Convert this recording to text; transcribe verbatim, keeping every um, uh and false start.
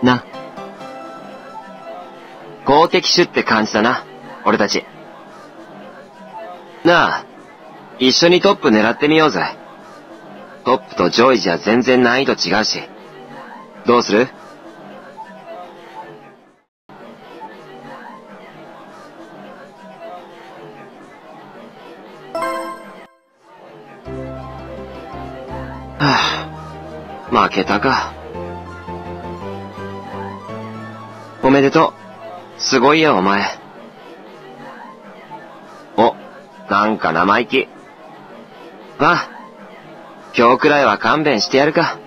な。好敵手って感じだな、俺たち。なあ、一緒にトップ狙ってみようぜ。トップと上位じゃ全然難易度違うし。どうする？はぁ、負けたか。おめでとう。すごいや、お前。お、なんか生意気。まあ、今日くらいは勘弁してやるか。